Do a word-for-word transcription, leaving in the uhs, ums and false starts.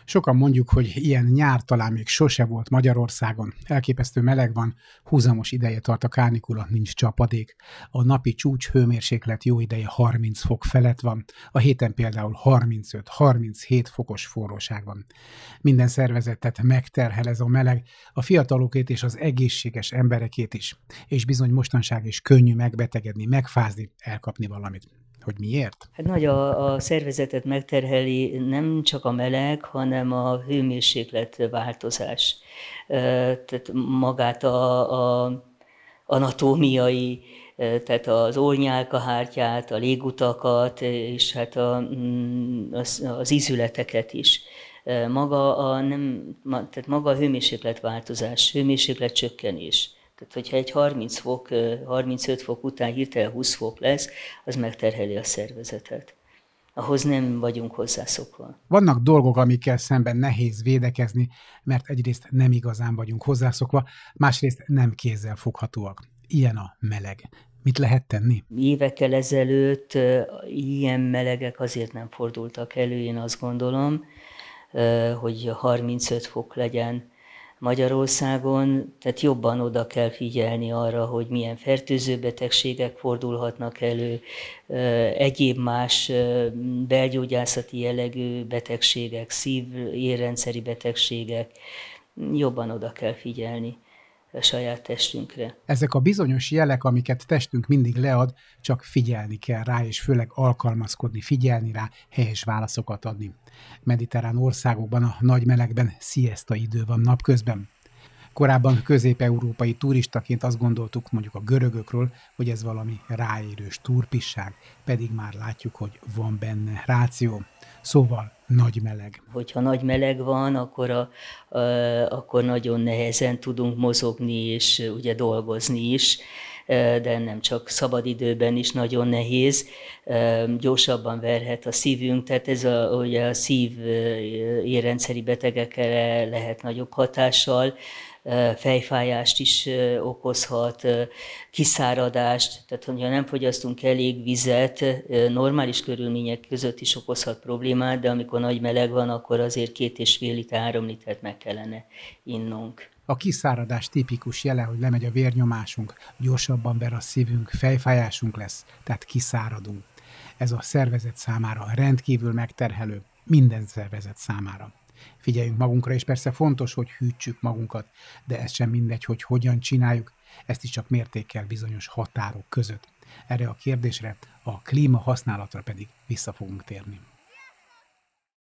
Sokan mondjuk, hogy ilyen nyár talán még sose volt Magyarországon. Elképesztő meleg van, húzamos ideje tart a kánikula, nincs csapadék. A napi csúcs hőmérséklet jó ideje harminc fok felett van, a héten például harmincöt-harminchét fokos forróság van. Minden szervezetet megterhel ez a meleg, a fiatalokét és az egészséges emberekét is. És bizony mostanság is könnyű megbetegedni, megfázni, elkapni valamit. Hogy miért? Hát nagy a, a szervezetet megterheli nem csak a meleg, hanem a hőmérséklet változás. Tehát magát a, a anatómiai, tehát az orrnyálkahártyát, a légutakat, és hát a, az, az ízületeket is. Maga a, nem, tehát maga a hőmérsékletváltozás, hőmérsékletcsökkenés. Tehát, hogyha egy harminc fok, harmincöt fok után hirtelen húsz fok lesz, az megterheli a szervezetet. Ahhoz nem vagyunk hozzászokva. Vannak dolgok, amikkel szemben nehéz védekezni, mert egyrészt nem igazán vagyunk hozzászokva, másrészt nem kézzel foghatóak. Ilyen a meleg. Mit lehet tenni? Évekkel ezelőtt ilyen melegek azért nem fordultak elő, én azt gondolom, hogy harmincöt fok legyen Magyarországon, tehát jobban oda kell figyelni arra, hogy milyen fertőző betegségek fordulhatnak elő, egyéb más belgyógyászati jellegű betegségek, szív-érrendszeri betegségek, jobban oda kell figyelni a saját testünkre. Ezek a bizonyos jelek, amiket testünk mindig lead, csak figyelni kell rá, és főleg alkalmazkodni, figyelni rá, helyes válaszokat adni. Mediterrán országokban a nagy melegben szieszta idő van napközben. Korábban közép-európai turistaként azt gondoltuk mondjuk a görögökről, hogy ez valami ráérős turpisság, pedig már látjuk, hogy van benne ráció. Szóval nagy meleg. Hogyha nagy meleg van, akkor, a, a, akkor nagyon nehezen tudunk mozogni és ugye dolgozni is, de nem csak szabadidőben is nagyon nehéz, gyorsabban verhet a szívünk, tehát ez a, ugye a szív-érrendszeri betegekre lehet nagyobb hatással, fejfájást is okozhat, kiszáradást, tehát hogyha nem fogyasztunk elég vizet, normális körülmények között is okozhat problémát, de amikor nagy meleg van, akkor azért két és fél liter, három litert meg kellene innunk. A kiszáradás tipikus jele, hogy lemegy a vérnyomásunk, gyorsabban ver a szívünk, fejfájásunk lesz, tehát kiszáradunk. Ez a szervezet számára rendkívül megterhelő, minden szervezet számára. Figyeljünk magunkra, és persze fontos, hogy hűtsük magunkat, de ez sem mindegy, hogy hogyan csináljuk, ezt is csak mértékkel bizonyos határok között. Erre a kérdésre, a klíma használatra pedig vissza fogunk térni.